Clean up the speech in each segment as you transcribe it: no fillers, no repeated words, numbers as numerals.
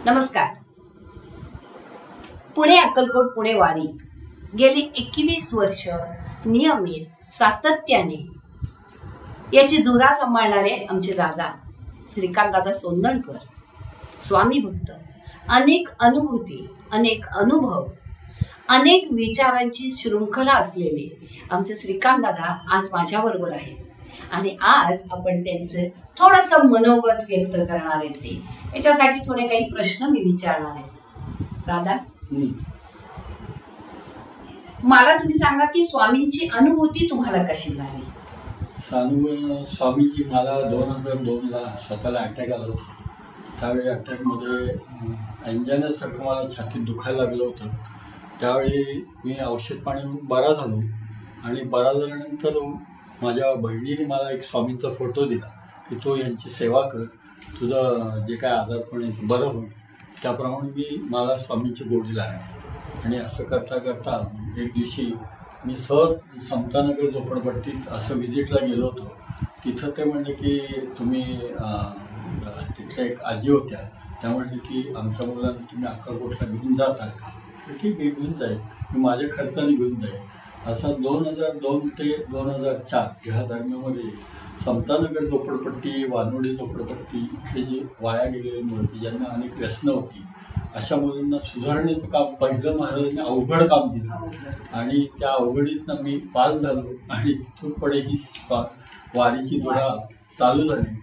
नमस्कार. पुणे अक्कलकोट पुणे वारी गेली 21 वर्ष नियमित सातत्याने याची धुरा सांभाळणारे आमचे दादा श्रीकांत दादा सोन्नलकर, स्वामी भक्त, अनेक अनुभूती, अनेक अनुभव, अनेक विचारांची शृंखला असलेले आमचे श्रीकांत दादा आज माझ्याबरोबर आहेत आणि आज आपण त्यांचे थोडंसं मनोगत व्यक्त करणार आहेत. ते याच्यासाठी थोडे काही प्रश्न मी विचारणार आहे. दादा, मला तुम्ही सांगा की स्वामींची अनुभूती तुम्हाला कशी झाली? स्वामीजी मला 2002ला स्वतःला अटॅक आला होता. त्यावेळी अटॅकमध्ये अंजानासारखं मला छातीत दुखायला लागलं होतं. त्यावेळी मी औषध पाणी बरा झालो आणि बरा झाल्यानंतर माझ्या बहिणीने मला एक स्वामींचा फोटो दिला की तू यांची सेवा कर, तुझं जे काय आजारपण आहे ते बरं होईल. त्याप्रमाणे मला स्वामींची गोडी लागली आणि असं करता करता एक दिवशी मी सहज समतानगर झोपडपट्टीत असं व्हिजिटला गेलो होतो. तिथं ते म्हणले की तुम्ही तिथल्या एक आजी होत्या, त्या म्हणले की आमच्या मुलांना तुम्ही अक्कलकोटला घेऊन जाता का? ठीक आहे, घेऊन जाईल, मी माझ्या खर्चाने घेऊन जाईल. असं 2002 ते 2004 ह्या दरम्यानमध्ये समतानगर झोपडपट्टी, वानोडी झोपडपट्टी इथले जे वाया गेलेले मुलं की ज्यांना अनेक व्यसनं होती, अशा मुलांना सुधारण्याचं काम पहिलं महाराजांनी अवघड काम दिलं आणि त्या अवघडीतनं मी पास झालो आणि तिथून पुढे ही वारीची धुरा चालू झाली.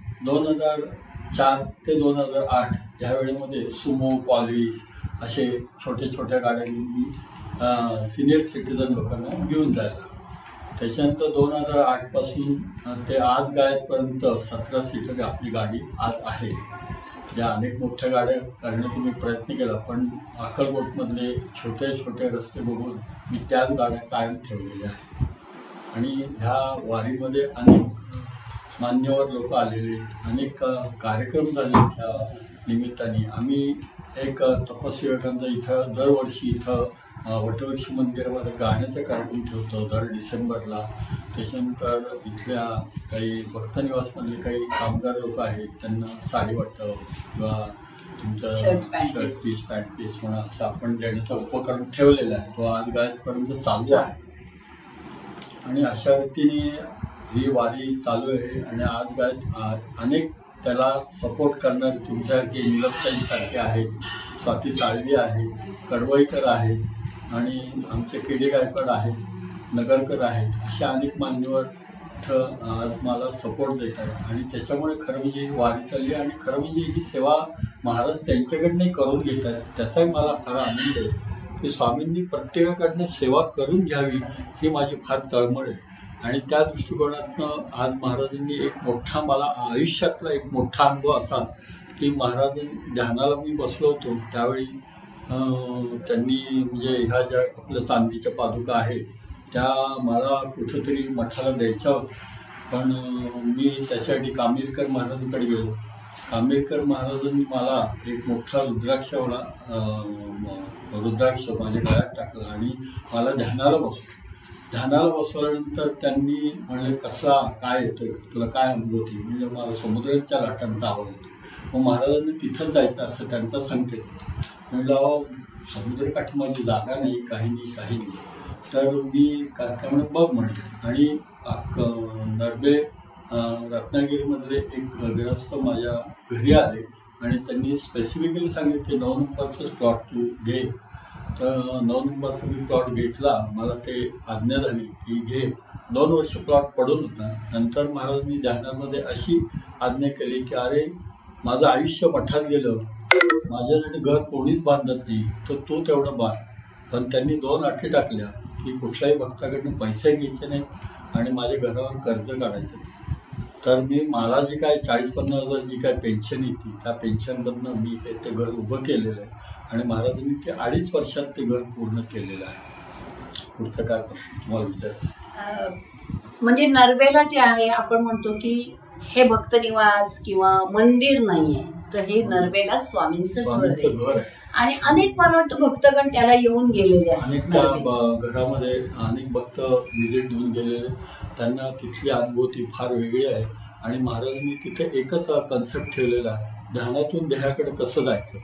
2004 ते 2008 या वेळेमध्ये सुमो, पॉलिस असे छोट्या गाड्या घेऊन सिनियर सिटीजन लोकांना घेऊन जायला. त्याच्यानंतर 2008 पासून ते आज गायतपर्यंत 17 सीटर आपली गाडी आज आहे. या अनेक मोठ्या गाड्या करण्याचा मी प्रयत्न केला, पण अक्कलकोटमधले छोटे रस्ते बघून मी त्याच गाड्या कायम ठेवलेल्या आहेत. आणि ह्या वारीमध्ये अनेक मान्यवर लोक आलेले, अनेक कार्यक्रम झाले. त्या निमित्ताने आम्ही एक तपस्विकांचा इथं दरवर्षी इथं वटवृक्ष मंदिरामध्ये गाण्याचा कार्यक्रम ठेवतो दर डिसेंबरला. त्याच्यानंतर इथल्या काही भक्तनिवासमधले काही कामगार लोक आहेत, त्यांना साडी वाटतं किंवा तुमचं शर्ट पीस, पॅन्ट पीस म्हणा असं आपण देण्याचा उपक्रम ठेवलेला आहे. तो आज गायतपर्यंत चालू आहे आणि अशा रीतीने ही वारी चालू आहे. आणि आज गायत अनेक त्याला सपोर्ट करणारे तुमच्यासारखे निलपताईंसारखे आहेत, स्वाती साळवी आहेत, कडवईकर आहेत आणि आमचे केडी गायकवाड आहेत, नगरकर आहेत, अशा अनेक मान्यवर इथं आज मला सपोर्ट देत आहेत. आणि त्याच्यामुळे खरं म्हणजे ही वारी चालली आणि खरं म्हणजे ही सेवा महाराज त्यांच्याकडनंही करून घेत आहेत. त्याचाही मला खरा आनंद आहे की स्वामींनी प्रत्येकाकडनं सेवा करून घ्यावी ही माझी फार तळमळ आहे. आणि त्या दृष्टिकोनातनं आज महाराजांनी एक मोठा, मला आयुष्यातला एक मोठा अनुभव असा की महाराजांनी ध्यानाला मी बसलो होतो त्यावेळी त्यांनी म्हणजे ह्या ज्या आपल्या चांदीच्या पादुका आहेत त्या मला कुठंतरी मठाला द्यायच्या होत्या, पण मी त्याच्यासाठी कामेरकर महाराजांकडे गेलो. कामेरकर महाराजांनी मला एक मोठा रुद्राक्ष माझ्या गळ्यात टाकला आणि मला ध्यानाला बसवल्यानंतर त्यांनी म्हणले कसा काय येतो तुला, काय अनुभव? म्हणजे मला समुद्राच्या लाटांचा आवाज होतो. मग महाराजांनी तिथंच जायचं असं त्यांचा संकेत. म्हणलं समुद्रकाठी माझी जागा नाही, काही नाही. तर मी त्यामुळे बघ म्हणे. आणि नरबे रत्नागिरीमधले एक गृहस्थ माझ्या घरी आले आणि त्यांनी स्पेसिफिकली सांगितलं की 9 नंबरचंच प्लॉट तू घे. तर 9 नंबरचा मी प्लॉट घेतला. मला ते आज्ञा झाली की घे. 2 वर्ष प्लॉट पडून होता. नंतर महाराजांनी ध्यानामध्ये अशी आज्ञा केली की अरे माझं आयुष्य मठात गेलं, माझ्यासाठी घर कोणीच बांधत नाही, तर तू तेवढं बांध. पण त्यांनी 2 अटी टाकल्या की कुठल्याही भक्ताकडनं पैसे घ्यायचे नाहीत आणि माझ्या घरावर कर्ज काढायचं. तर मला जी काय 40-50 हजार जी काय पेन्शन येते त्या पेन्शनमधनं मी ते घर उभं केलेलं आहे आणि महाराजांनी ते 2.5 वर्षात ते घर पूर्ण केलेलं आहे. पुढचं काय तुम्हाला विचार? म्हणजे नरबेला जे आहे आपण म्हणतो की हे भक्तनिवास किंवा मंदिर नाहीये, तर हे नरबेला स्वामींचं घर आहे आणि अनेक मला वाटतं भक्तगण त्याला येऊन गेलेले आहेत. अनेक घरामध्ये अनेक भक्त व्हिजिट देऊन गेलेले, त्यांना तिथली अनुभूती फार वेगळी आहे. आणि महाराजांनी तिथे एकच कन्सेप्ट ठेवलेला आहे, ध्यानातून देहाकडे कसं जायचं.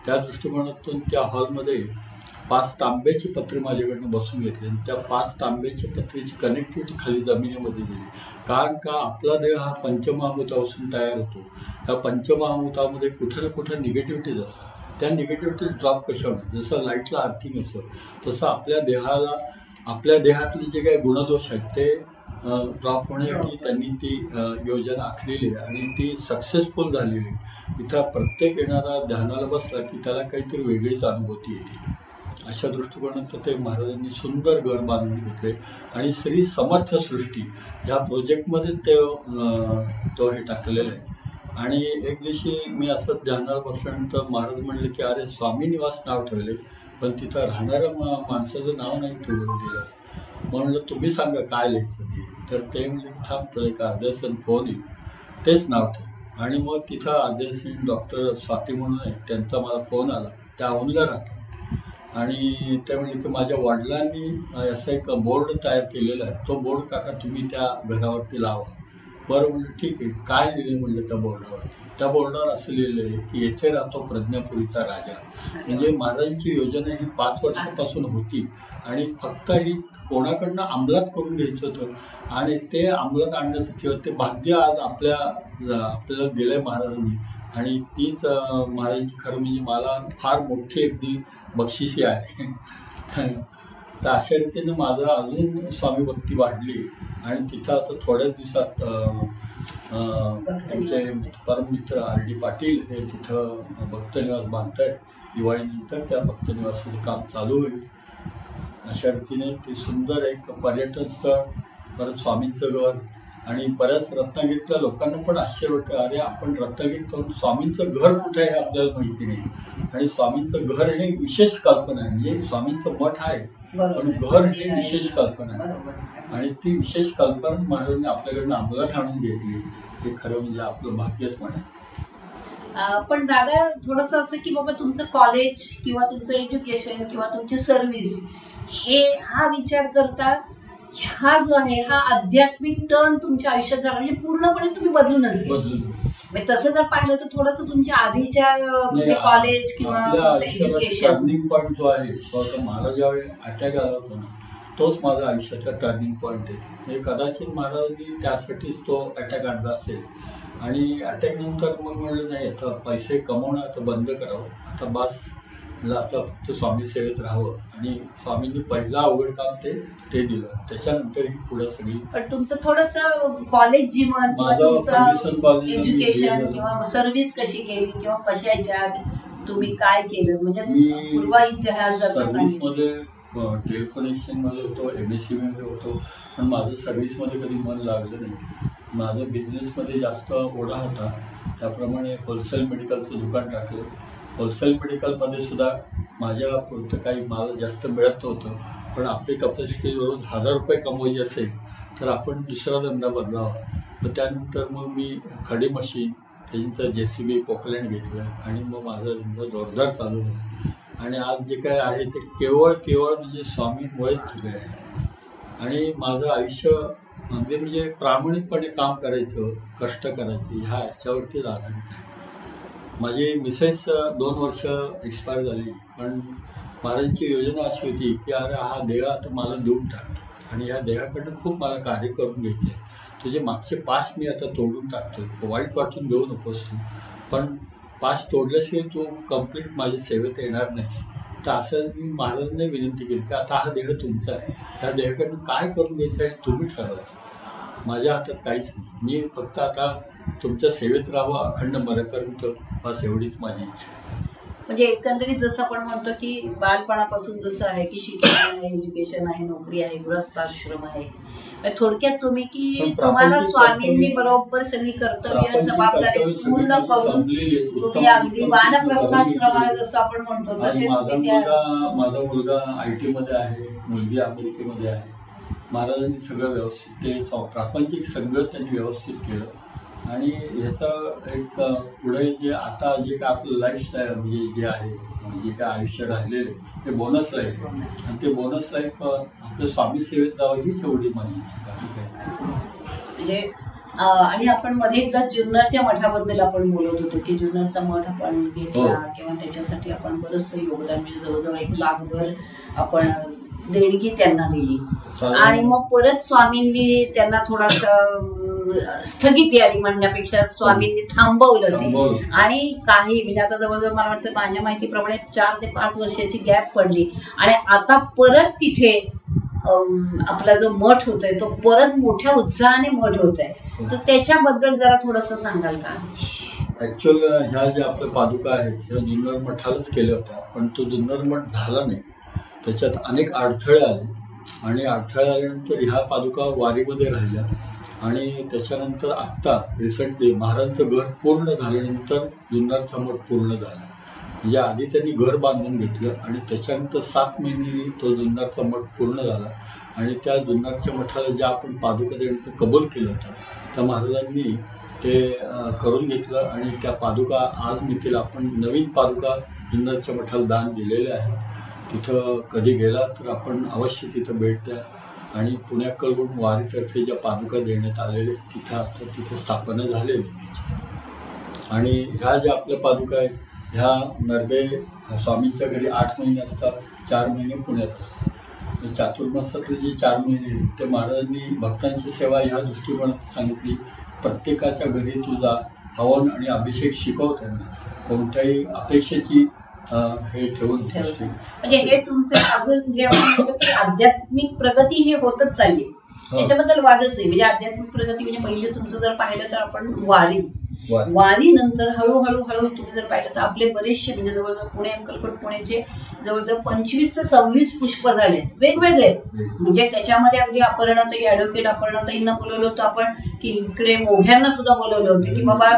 त्या दृष्टिकोनातून त्या हॉलमध्ये 5 तांब्याची पत्रे माझ्याकडनं बसून घेतली आणि त्या 5 तांब्याची पत्रेची कनेक्टिव्हिटी खाली जमिनीमध्ये दिली. कारण का आपला देह हा पंचमहाभूतापासून तयार होतो. त्या पंचमहाभूतामध्ये कुठे ना कुठे निगेटिव्हिटीज असतात. त्या निगेटिव्हिटी ड्रॉप कशा होणार, जसं लाईटला अर्थिंग असतं तसं आपल्या देहातले जे काही गुणदोष आहेत ते ड्रॉप होण्यासाठी त्यांनी ती योजना आखलेली आहे आणि ती सक्सेसफुल झालेली. इथं प्रत्येक येणारा ध्यानाला बसला की त्याला काहीतरी वेगळीच अनुभूती येते. अशा दृष्टिकोनात ते महाराजांनी सुंदर घर बांधून घेतले आणि श्री समर्थ सृष्टी ह्या प्रोजेक्टमध्येच तो हे टाकलेलं आहे. आणि एक दिवशी मी असं ध्यानाला बसल्यानंतर महाराज म्हणले की अरे स्वामी निवास नाव ठेवले पण तिथं राहणाऱ्या माणसाचं नाव नाही ठेवलं गेलं. म्हणलं तुम्ही सांगा काय लिहायचं ते. तर ते म्हणजे थांबतो एक अर्ध्यासन फोन येईल तेच नाव ठेव. आणि मग तिथं अर्ध्यासन डॉक्टर स्वाती म्हणून आहे त्यांचा मला फोन आला. त्या औंधला राहतात आणि ते म्हणजे की माझ्या वडिलांनी असं एक बोर्ड तयार केलेला आहे, तो बोर्ड काका तुम्ही त्या घरावरती लावा. बरं म्हणलं ठीक आहे. काय लिहिले म्हणलं त्या बोर्डावर. त्या बोर्डावर असं लिहिलं आहे की येथे राहतो प्रज्ञापुरीचा राजा. म्हणजे महाराजांची योजना ही 5 वर्षापासून होती आणि फक्त ही कोणाकडनं अंमलात करून घ्यायचं होतं आणि ते अंमलात आणण्याचं किंवा ते भाग्य आज आपल्याला दिलंय महाराजांनी. आणि तीच महाराजांची खरं म्हणजे मला फार मोठी अगदी बक्षिसी आहे. तर अशा रीतीने माझं अजून स्वामी भक्ती वाढली आणि तिथं आता थोड्याच दिवसात आमचे परममित्र RD पाटील हे तिथं भक्तनिवास बांधत आहेत. दिवाळीनंतर त्या भक्तनिवासाचं काम चालू होईल. अशा रीतीने ते सुंदर एक पर्यटन स्थळ, परत स्वामींचं घर आणि बऱ्याच रत्नागिरीतल्या लोकांना पण आश्चर्य वाटतं अरे आपण रत्नागिरीत स्वामींचं घर कुठे आहे आपल्याला माहिती नाही. आणि स्वामींचं घर हे विशेष कल्पना आहे. म्हणजे स्वामींचं मठ आहे पण घर हे विशेष कल्पना आहे आणि ती विशेष कल्पना महाराजांनी आपल्याकडनं अंमलात आणून घेतली. हे खरं म्हणजे आपलं भाग्यच म्हणायचं. पण दादा थोडंसं असं की बाबा तुमचं कॉलेज किंवा तुमचं एज्युकेशन किंवा तुमची सर्व्हिस हा विचार करता हा जो आहे हा आध्यात्मिक टर्न तुमच्या आयुष्यात झाला म्हणजे पूर्णपणे तुम्ही बदलूनच गेले. तसं जर पाहिलं तर थोडंसं तुमच्या आधीच्या कॉलेज किंवा एज्युकेशन टर्निंग पॉईंट जो आहे तो आता मला ज्यावेळी अटॅक आला होता ना तोच माझा आयुष्याचा टर्निंग पॉईंट आहे. म्हणजे कदाचित महाराजांनी त्यासाठीच तो अटॅक आणला असेल. आणि अटॅक नंतर मग म्हणलं नाही आता पैसे कमवणं आता बंद करावं, आता बस मला आता फक्त स्वामी सेवेत राहावं. आणि स्वामींनी पहिला अवघड काम ते दिलं. त्याच्यानंतर ही पुढे सगळी. पण तुमचं थोडंसं कॉलेज जीवन किंवा एज्युकेशन किंवा सर्व्हिस कशी केली किंवा कशाच्या तुम्ही काय केलं म्हणजे पूर्व इतिहास सर्व्हिसमध्ये टेलिफोनेशन मध्ये होतो, MSc मध्ये होतो पण माझं सर्व्हिसमध्ये कधी मन लागलं नाही. माझं बिझनेसमध्ये जास्त ओढा होता. त्याप्रमाणे होलसेल मेडिकलचं दुकान टाकलं. होलसेल मेडिकलमध्ये सुद्धा माझ्या पुरतं काही मला जास्त मिळत नव्हतं पण आपली कपॅसिटी रोज 1000 रुपये कमवायची असेल तर आपण दुसरा धंदा बदलावा. तर त्यानंतर मग मी खडी मशीन त्याच्यानंतर JCB पोकलँड घेतलं आणि मग माझा धंदा जोरदार चालू झाला. आणि आज जे काय आहे ते केवळ म्हणजे स्वामीमुळेच सगळे आहे. आणि माझं आयुष्य अगदी म्हणजे प्रामाणिकपणे काम करायचं, कष्ट करायचे ह्या ह्याच्यावरतीच आधारित आहे. माझी मिसेस 2 वर्ष एक्सपायर झाली पण महाराजांची योजना अशी होती की अरे हा देह आता मला देऊन टाकतो आणि या देहाकडनं खूप मला कार्य करून घ्यायचं आहे. तुझे मागचे पास्ट मी आता तोडून टाकतो. वाईट वाटून देऊ नकोस तू, पण पास्ट तोडल्याशिवाय तू कम्प्लीट माझ्या सेवेत येणार नाही. तर असं मी महाराजांना विनंती केली की आता हा देह तुमचा आहे, ह्या देहाकडनं काय करून घ्यायचं आहे तुम्ही ठरवायचं. माझ्या हातात काहीच नाही. मी फक्त आता तुमच्या सेवेत राहावं अखंड मरेपर्यंत, बस एवढीच माझी इच्छा. म्हणजे एकंदरीत जसं आपण म्हणतो की बालपणापासून जसं आहे की शिक्षण आहे, एज्युकेशन आहे, नोकरी आहे, गृहस्थाश्रम आहे, थोडक्यात तुम्ही की तुम्हाला स्वामींनी बरोबर सगळी कर्तव्य जबाबदारी पूर्ण करून तुम्ही अगदी वानप्रस्थाश्रमाला जसं आपण म्हणतो तसे माझा मुलगा IT मध्ये आहे, मुलगी अमेरिकेमध्ये आहे. महाराजांनी सगळं व्यवस्थित ते प्रापंचिक सगळं त्यांनी व्यवस्थित केलं. आणि ह्याचं एक पुढे जे आता जे काय आपलं लाईफस्टाईल म्हणजे जे आहे जे काय आयुष्य राहिलेलं आहे ते बोनस लाईफ आणि ते बोनस लाईफ आपल्या स्वामी सेवेत जावं हीच एवढी माझी इच्छा. म्हणजे आणि आपण मध्ये एकदा जुन्नरच्या मठाबद्दल आपण बोलत होतो की जुन्नरचा मठ आपण घेतला किंवा त्याच्यासाठी आपण बरंचसं योगदान म्हणजे जवळजवळ 1 लाखभर आपण देणगी त्यांना दिली आणि मग परत स्वामींनी त्यांना थोडासा स्थगिती आली म्हणण्यापेक्षा स्वामींनी थांबवलं ते आणि काही म्हणजे आता जवळजवळ मला वाटतं माझ्या माहितीप्रमाणे 4 ते 5 वर्षाची गॅप पडली आणि आता परत तिथे आपला जो मठ होतोय तो परत मोठ्या उत्साहाने मठ होतोय तर त्याच्याबद्दल जरा थोडंसं सांगाल का? ऍक्च्युअल ह्या ज्या आपल्या पादुका आहेत ह्या जुन्नर मठालाच केल्या होत्या पण तो जुन्नर मठ झाला नाही. त्याच्यात अनेक अडथळे आले आणि अडथळे आल्यानंतर ह्या पादुका वारीमध्ये राहिल्या आणि त्याच्यानंतर आत्ता रिसेंटली महाराजांचं घर पूर्ण झाल्यानंतर जुन्नरचा मठ पूर्ण झाला. म्हणजे आधी त्यांनी घर बांधून घेतलं आणि त्याच्यानंतर 7 महिने तो जुन्नरचा मठ पूर्ण झाला आणि त्या जुन्नरच्या मठाला ज्या आपण पादुका देण्याचं कबूल केलं होतं त्या महाराजांनी ते करून घेतलं आणि त्या पादुका आज मिळतील. आपण नवीन पादुका जुन्नरच्या मठाला दान दिलेले आहे. तिथं कधी गेला तर आपण अवश्य तिथं भेट द्या आणि पुण्याकडून वारीतर्फे ज्या पादुका देण्यात आलेल्या तिथं आता तिथं स्थापना झालेली आणि ह्या ज्या आपल्या पादुका आहेत ह्या नरबे स्वामींच्या घरी 8 महिने असतात, 4 महिने पुण्यात असतात. चातुर्मासातले जे 4 महिने ते महाराजांनी भक्तांची सेवा ह्या दृष्टिकोनात सांगितली. प्रत्येकाच्या घरी तुझा हवन आणि अभिषेक शिकव त्यांना कोणत्याही अपेक्षेची हे ठेवून म्हणजे हे तुमचं अजून जे आपण म्हणतो की आध्यात्मिक प्रगती ही होतच चालली त्याच्याबद्दल वादच नाही. म्हणजे आध्यात्मिक प्रगती म्हणजे पहिले तुमचं जर पाहिलं तर आपण वारी नंतर हळूहळू तुम्ही जर पाहिलं तर आपले बरेचसे म्हणजे जवळजवळ पुणे अंकलकोट पुण्याचे जवळजवळ 25 ते 26 पुष्प झाले वेगवेगळे. म्हणजे त्याच्यामध्ये अगदी अपर्णाताई ऍडव्होकेट अपर्णाताईंना बोलवलं होतं आपण की इकडे मोघ्यांना सुद्धा बोलवलं होतं की बाबा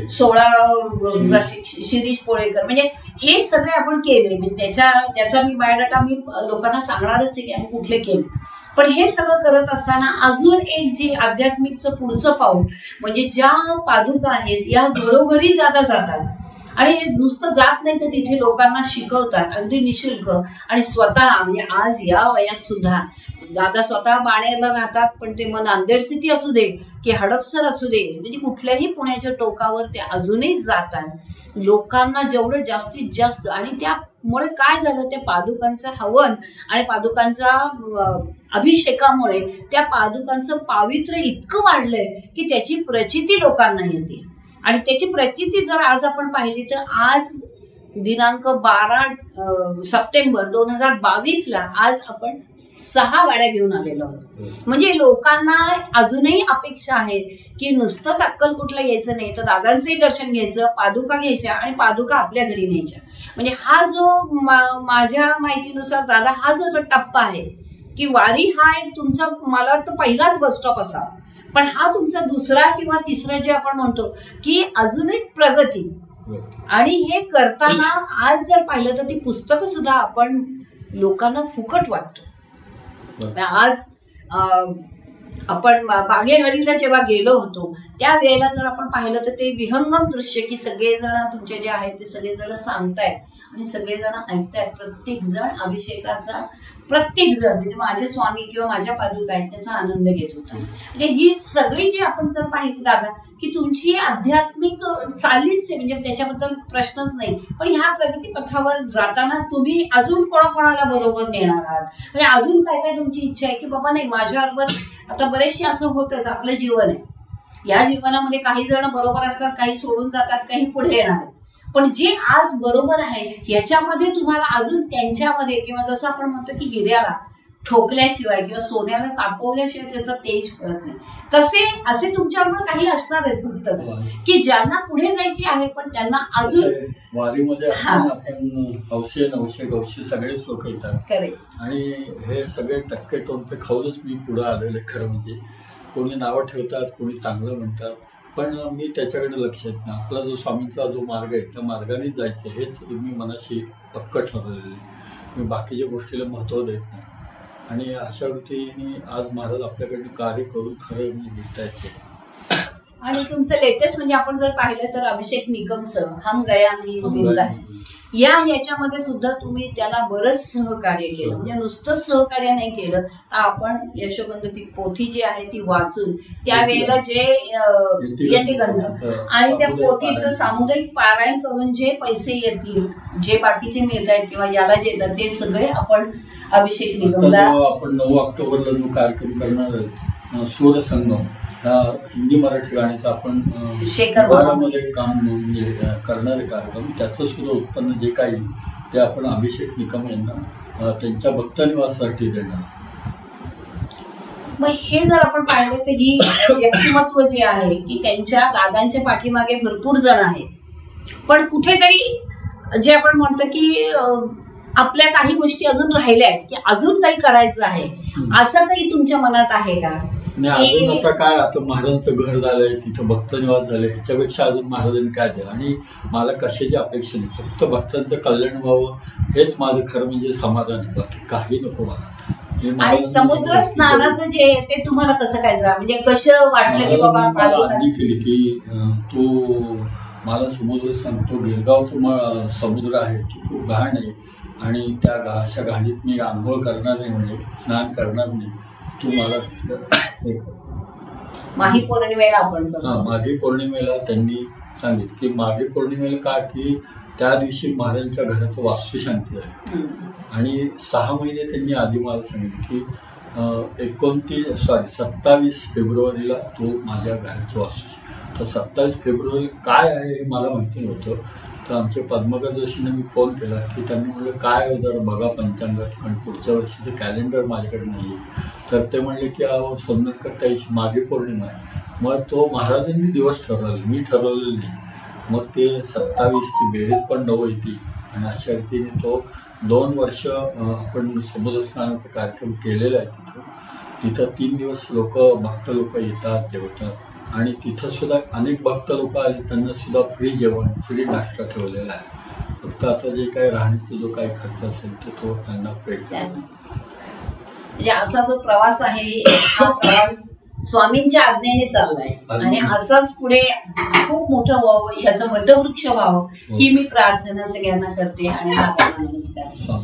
16 शिरीष पोळेकर म्हणजे हे सगळे आपण केले. म्हणजे त्याचा मी बायोडाटा मी लोकांना सांगणारच आहे की आम्ही कुठले केले. पण हे सगळं करत असताना अजून एक जे आध्यात्मिकचं पुढचं पाऊल म्हणजे ज्या पादुका आहेत या घरोघरी जातात आणि हे नुसतं जात नाही तर तिथे लोकांना शिकवतात अगदी निशुल्क आणि स्वतः म्हणजे आज या वयात सुद्धा दादा स्वतः बाणेरला राहतात पण ते मग नांदेड सिटी असू दे की हडपसर असू दे म्हणजे कुठल्याही पुण्याच्या टोकावर ते अजूनही जातात लोकांना जेवढं जास्तीत जास्त. आणि त्यामुळे काय झालं त्या पादुकांचं हवन आणि पादुकांचा अभिषेकामुळे त्या पादुकांचं पावित्र्य इतकं वाढलंय की त्याची प्रचिती लोकांना येते. आणि त्याची प्रचिती जर आज आपण पाहिली तर आज दिनांक 12 सप्टेंबर 2022 आज आपण 6 गाड्या घेऊन आलेलो आहोत. म्हणजे लोकांना अजूनही अपेक्षा आहे की नुसतंच अक्कलकोटला यायचं नाही तर दादांचंही दर्शन घ्यायचं पादुका घ्यायच्या आणि पादुका आपल्या घरी न्यायच्या. म्हणजे हा जो माझ्या माहितीनुसार दादा हा जो टप्पा आहे की वारी हा एक तुमचा मला वाटतं पहिलाच बस स्टॉप असावा पण हा तुमचा दुसरा किंवा तिसरा जे आपण म्हणतो की अजून एक प्रगती. आणि हे करताना आज जर पाहिलं तर ती पुस्तकं सुद्धा आपण लोकांना फुकट वाटतो. आज आपण बागेहळीला जेव्हा गेलो होतो त्या वेळेला जर आपण पाहिलं तर ते विहंगम दृश्य की सगळेजण तुमचे जे आहेत ते सगळेजण सांगतायत आणि सगळेजण ऐकतायत. प्रत्येक जण अभिषेकाचा प्रत्येक जण म्हणजे माझे स्वामी किंवा माझ्या पादुका आहेत त्याचा आनंद घेत होता. म्हणजे ही सगळी जी आपण जर पाहिली दादा की तुमची आध्यात्मिक चाललीच आहे म्हणजे त्याच्याबद्दल प्रश्नच नाही. पण ह्या प्रगती पथावर जाताना तुम्ही अजून कोणाकोणाला बरोबर नेणार आहात म्हणजे अजून काय काय तुमची इच्छा आहे की बाबा नाही माझ्याबरोबर आता बरेचसे असं होतच आपलं जीवन आहे या जीवनामध्ये काही जण बरोबर असतात काही सोडून जातात काही पुढे येणार पण जे आज बरोबर आहे याच्यामध्ये तुम्हाला अजून त्यांच्यामध्ये किंवा जसं आपण म्हणतो की हिऱ्याला ठोकल्याशिवाय किंवा सोन्याला तापवल्याशिवाय त्याचं तेज कळत नाही तसे असे तुमच्याबरोबर काही असणार आहेत भक्त की ज्यांना पुढे जायची आहे पण त्यांना अजून वारीमध्ये आपण हौशे नवशे गवशे सगळेच लोक येतात आणि हे सगळे टक्के टोनपे खाऊनच मी पुढे आलेले. खरं म्हणजे कोणी नावं ठेवतात कोणी चांगलं म्हणतात पण मी त्याच्याकडे लक्ष देत नाही. आपला जो स्वामींचा जो मार्ग आहे त्या मार्गानेच जायचं हेच मी मनाशी पक्क ठरवलेलं आहे. मी बाकीच्या गोष्टीला महत्त्व देत नाही आणि अशा रीतीने आज महाराज आपल्याकडे कार्य करून खरं मी भेटता येते. आणि तुमचं लेटेस्ट म्हणजे आपण जर पाहिलं तर अभिषेक निकमचं हम गया नहीं जिंदा है ह्याच्यामध्ये सुद्धा तुम्ही त्याला बरंच सहकार्य केलं. म्हणजे नुसतं सहकार्य नाही केलं तर आपण यशोगंध पोथी जी आहे ती वाचून त्यावेळेला जे यतिगंध आणि त्या पोथीचं सामुदायिक पारायण करून जे पैसे येतील, जे बाकीचे मिळत आहेत किंवा याला जे येतात ते सगळे आपण अभिषेक निगमला आपण 9 ऑक्टोबरला जो कार्यक्रम करणार आहे सूरसंगम हा हिंदी मराठी गाण्याचा आपण शहरामध्ये काम म्हणजे करणारे कार्यक्रम, त्याचं सुद्धा उत्पन्न जे काही ते आपण अभिषेक निकम यांना त्यांच्या भक्तनिवासासाठी देणार. मग हे जर आपण पाहिलं तर ही व्यक्तिमत्व जे आहे की त्यांच्या दादांच्या पाठीमागे भरपूर जण आहेत, पण कुठेतरी जे आपण म्हणतो की आपल्या काही गोष्टी अजून राहिल्या आहेत की अजून काही करायचं आहे, असं काही तुमच्या मनात आहे का? नाही, अजून आता काय, आता महाराजांचं घर झालंय, तिथं भक्तनिवास झालंय, ह्याच्यापेक्षा अजून महाराजांनी काय दिलं? आणि मला कशाची अपेक्षा नाही, फक्त भक्तांचं कल्याण व्हावं हेच माझं खरं म्हणजे समाधान आहे, बाकी काही नको मला. आणि समुद्र स्नानाचं जे ते तुम्हाला कसं काय म्हणजे कसं वाटलं की बाबा आज्ञा केली की तू मला समुद्र सांगतो, गिरगावचं समुद्र आहे तो खूप घाण आहे आणि त्या अशा घाणीत मी आंघोळ करणार नाही, म्हणजे स्नान करणार नाही, तू मला माघी पौर्णिमेला आपण माघी पौर्णिमेला त्यांनी सांगितलं की माघी पौर्णिमेला का की त्या दिवशी महाराजांच्या घराचं वास्तुशांती आहे आणि 6 महिने त्यांनी आधी मला सांगितलं की 27 फेब्रुवारीला तो माझ्या घराचं वास्तु. तर 27 फेब्रुवारी काय आहे हे मला माहिती नव्हतं. तर आमच्या पद्मकर जोशींना मी फोन केला की त्यांनी म्हटलं काय जर बघा पंचांगात, पण पुढच्या वर्षीचं कॅलेंडर माझ्याकडे नाही आहे. तर ते म्हणले की सोननकर ताईची माघी पौर्णिमा आहे. मग तो महाराजांनी दिवस ठरवला, मी ठरवलेलं नाही. मग ते 27ची बेरीज पण 9 येते आणि अशा रीतीने तो 2 वर्ष आपण समुद्र स्नानाचा कार्यक्रम केलेला आहे. तिथं 3 दिवस भक्त लोक येतात, जेवतात आणि तिथं सुद्धा अनेक भक्त लोक आले, त्यांना सुद्धा फ्री जेवण, फ्री नाश्ता ठेवलेला आहे. फक्त आता जे काही राहण्याचा जो काही खर्च असेल तो त्यांना पे करतो. म्हणजे असा जो प्रवास आहे हा प्रवास स्वामींच्या आज्ञेने चाललाय आणि असाच पुढे खूप मोठं व्हावं, ह्याचं वटवृक्ष व्हावं ही मी प्रार्थना सगळ्यांना करते. आणि नमस्कार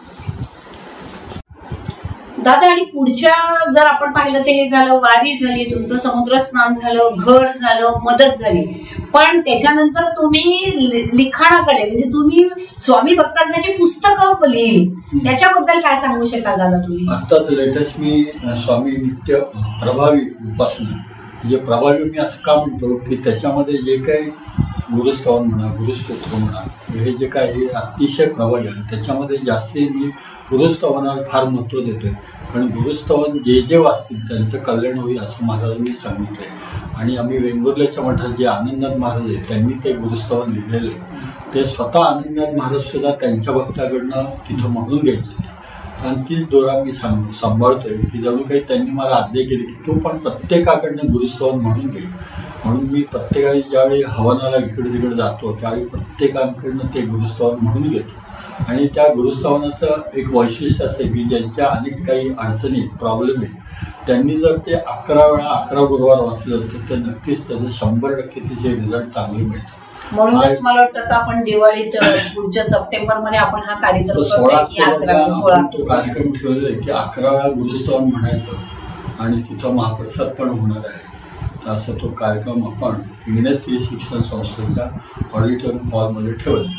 दादा. आणि पुढच्या जर आपण पाहिलं तर हे झालं, वारी झाली, तुमचं समुद्र स्नान झालं, घर झालं, मदत झाली, पण त्याच्यानंतर तुम्ही लिखाणाकडे म्हणजे तुम्ही स्वामी भक्तांसाठी पुस्तकं लिहिली, त्याच्याबद्दल काय सांगू शकाल दादा तुम्ही? आत्ताच लेटेस्ट मी स्वामी नित्य प्रभावी उपासना, म्हणजे प्रभावी मी असं का म्हणतो की त्याच्यामध्ये जे काही गुरुस्तवन म्हणा, गुरुस्तोत्र म्हणा, हे जे काय हे अतिशय प्रभावी आहे. त्याच्यामध्ये जास्ती मी गुरुस्तवनाला फार महत्त्व देतोय, कारण गुरुस्तवन जे वाचतील त्यांचं कल्याण होईल असं महाराजांनी सांगितलं आहे. आणि आम्ही वेंगुर्ल्याच्या मठात जे आनंदनाथ महाराज आहेत त्यांनी ते गुरुस्तवन लिहिलेलं आहे. ते स्वतः आनंदनाथ महाराज सुद्धा त्यांच्या भक्ताकडनं तिथं म्हणून घ्यायचे आणि तीच दोरा मी सांभाळतोय की जणू काही त्यांनी मला आज्ञा केली की तू पण प्रत्येकाकडनं गुरुस्तवन म्हणून घे. म्हणून मी प्रत्येकाने ज्यावेळी हवनाला इकडे तिकडे जातो त्यावेळी प्रत्येकाकडनं ते गुरुस्तवन म्हणून घेतो. आणि त्या गुरुस्थानाचं एक वैशिष्ट्य असं आहे की ज्यांच्या अनेक काही अडचणी प्रॉब्लेम आहेत त्यांनी जर ते 11 वेळा 11 गुरुवार वाचलं तर ते नक्कीच त्याचं 100% तिचे रिझल्ट चांगले मिळतात. म्हणूनच मला वाटतं आपण दिवाळीत पुढच्या सप्टेंबरमध्ये आपण हा कार्यक्रम 16 तो कार्यक्रम ठेवलेला आहे की 11 वेळा गुरुस्थान म्हणायचं आणि तिथं महाप्रसाद पण होणार आहे. तर असं तो कार्यक्रम आपण गिनेस शिक्षण संस्थेच्या ऑडिटोरियम हॉलमध्ये ठेवला.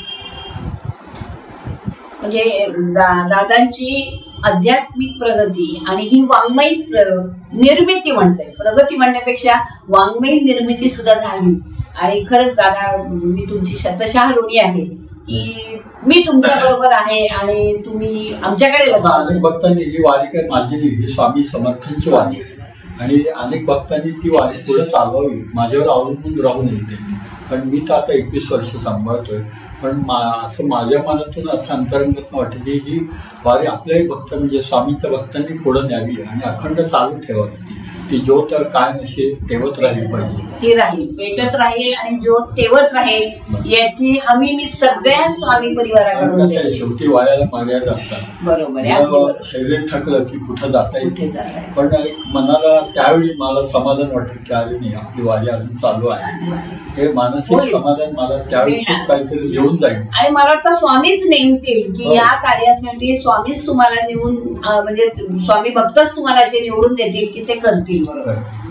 म्हणजे दादांची आध्यात्मिक प्रगती आणि ही वाङ्मयी निर्मिती म्हणते, प्रगती म्हणण्यापेक्षा वाङ्मयी निर्मिती सुद्धा झाली. आणि खरंच दादा मी तुमची शतशः ऋणी आहे की मी तुमच्या बरोबर आहे आणि तुम्ही आमच्याकडे अनेक भक्तांनी ही वारी काय माझी नाही, ही स्वामी समर्थांची वारी आणि अनेक भक्तांनी ती वारी पुढे चालवावी माझ्यावर अवलंबून राहू नये त्यांनी. पण मी तर आता 21 वर्ष सांभाळतोय, पण असं माझ्या मनातून असं अंतरंगात वाटतं की ही वारी आपल्याही भक्त म्हणजे स्वामीच्या भक्तांनी पुढे न्यावी आणि अखंड चालू ठेवावी. ती ज्योत कायम अशी ठेवत राहिली पाहिजे. ती राहील, पेटत राहील आणि ज्योत तेवत राहील याची हमी मी सगळ्या स्वामी परिवाराकडून कसं आहे, शेवटी वायाला मर्यादा असतात. बरोबर आहे, अगदी बरोबर. शरीर थकलं की कुठं जाता कुठे येईल, जाता येईल. पण एक मनाला त्यावेळी मला समाधान वाटतं की अरे नाही, आपली वारी अजून चालू आहे. हे मानसिक होय. समाधान मला त्यावेळी खूप काहीतरी घेऊन जाईल. आणि मला वाटतं स्वामीच नेमतील की हो. या कार्यासाठी स्वामीच तुम्हाला निवडून म्हणजे स्वामी भक्तच तुम्हाला असे निवडून देतील की ते करतील. बरोबर.